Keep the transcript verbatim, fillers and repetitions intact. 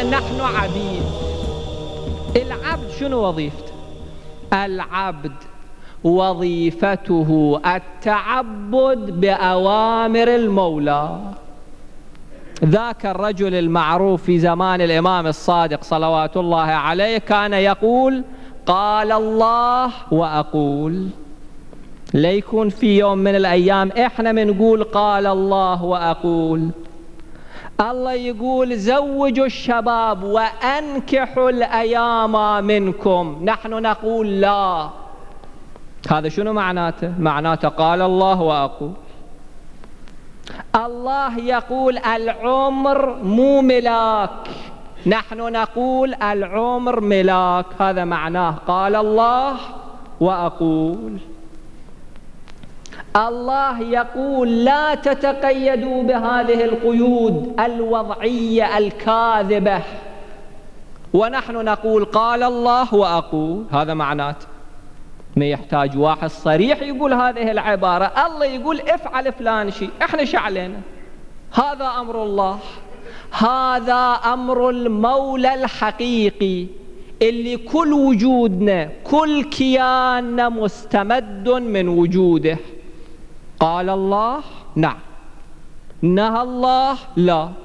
إنما نحن عبيد. العبد شنو وظيفته؟ العبد وظيفته التعبد بأوامر المولى. ذاك الرجل المعروف في زمان الإمام الصادق صلوات الله عليه كان يقول قال الله وأقول. ليكون في يوم من الأيام إحنا منقول قال الله وأقول. الله يقول زوجوا الشباب وأنكحوا الأيام منكم، نحن نقول لا. هذا شنو معناته؟ معناته قال الله وأقول. الله يقول العمر مو ملاك، نحن نقول العمر ملاك. هذا معناه قال الله وأقول. الله يقول لا تتقيدوا بهذه القيود الوضعية الكاذبة، ونحن نقول قال الله وأقول. هذا معناته ما يحتاج واحد صريح يقول هذه العبارة. الله يقول افعل فلان شيء، احنا شو علينا؟ هذا أمر الله، هذا أمر المولى الحقيقي اللي كل وجودنا كل كياننا مستمد من وجوده. قال الله نعم، نهى الله لا.